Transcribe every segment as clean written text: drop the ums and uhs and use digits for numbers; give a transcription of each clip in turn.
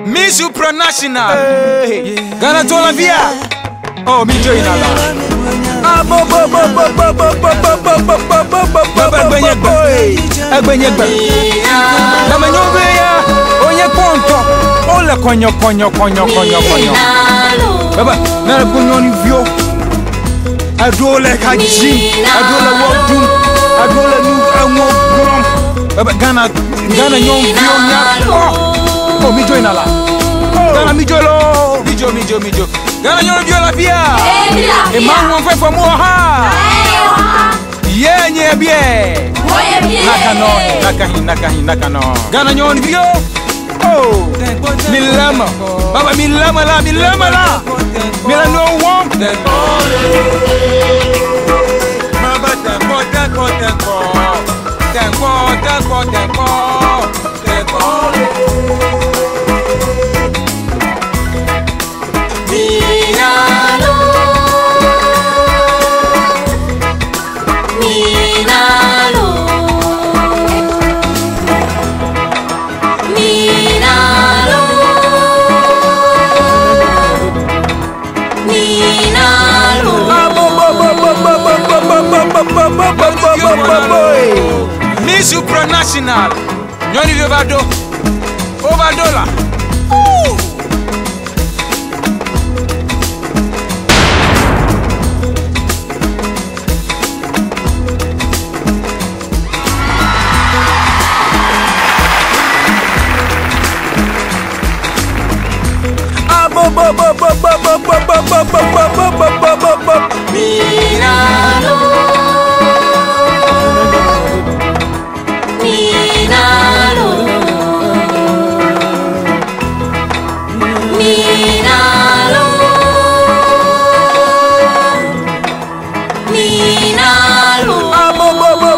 Miss Supranational. Ghana to la via. Oh, me join ala. Agbenyegba. Na manyobe ya. Onye konto. Ole konyo. Baba, na kunyoni vio. Adole kaji. Adole wodum. Adole nu anwo grom. Baba Ghana nyom vio nya. Oh, me join ala. Ghana mi jolo. Mijo. Ghana nyom vio la via. E mango fe for mo ha. Nye bie. Nakano. Ghana nyom vio. Oh, milama. Baba milama la. Mila no one. Mama tempo. Miss Supranational. Nyoni overdola.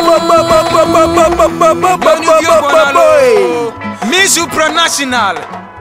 Miss Supranational.